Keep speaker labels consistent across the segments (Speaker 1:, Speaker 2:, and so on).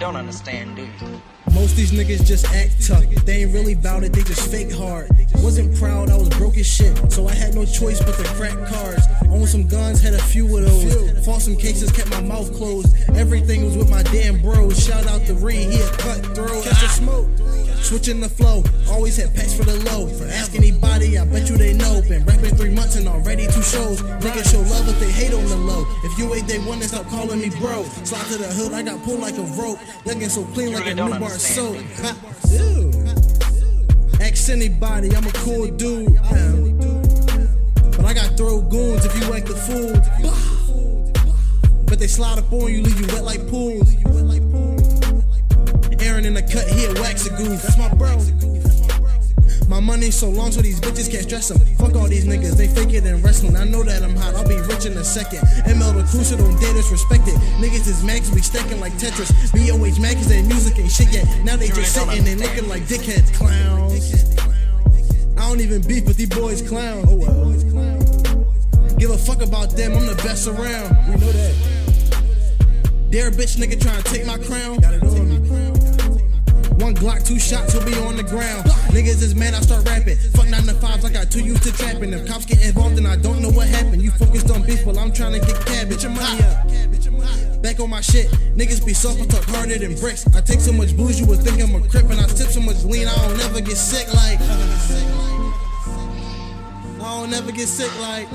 Speaker 1: don't understand, do you?
Speaker 2: Most these niggas just act tough. They ain't really bout it, they just fake hard. Wasn't proud, I was broke as shit, so I had no choice but to crack cards. Owned some guns, had a few of those. Fought some cases, kept my mouth closed. Everything was with my damn bros. Shout out to Reed, he a cutthroat. Catch the smoke. Switching the flow, always had packs for the low. Ask anybody, I bet you they know. Been rapping 3 months and already 2 shows. Niggas show love if they hate on the low. If you ain't they one, then stop calling me bro. Slide to the hood, I got pulled like a rope. Looking so clean like a new bar soap. Ask anybody, I'm a cool dude. But I got throw goons if you act the fool. But they slide up on you, leave you wet like pools. Aaron in the cut here, wax a goof. That's my bro. My money so long so these bitches can't stress them. Fuck all these niggas, they fake it in wrestling. I know that I'm hot, I'll be rich in a second. ML the crew, so don't dare disrespect it. Niggas is mad cause we stacking like Tetris. BOH mad cause their music ain't shit yet. Now they just sitting and looking like dickheads, clowns. I don't even beef, but these boys clowns. Oh well. Give a fuck about them, I'm the best around. We know that. Dare a bitch nigga trying to take my crown. Got it on me. 1 Glock, 2 shots, he'll be on the ground. Niggas is mad, I start rapping. Fuck 9 to 5s, I got too used to trapping. If cops get involved, then I don't know what happened. You focused on beef, while I'm trying to get cabbage. Get your money up. Back on my shit. Niggas be soft, I talk harder than bricks. I take so much booze, you would think I'm a crip. And I tip so much lean, I don't never get sick like. I don't never get sick like.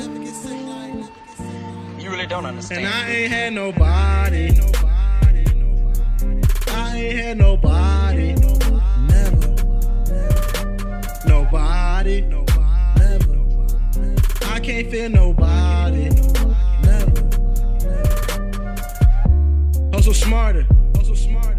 Speaker 1: You really don't understand.
Speaker 2: And I ain't had nobody. I ain't had nobody. Never. Nobody. Never. I can't feel nobody. Never. Hustle smarter. Hustle smarter.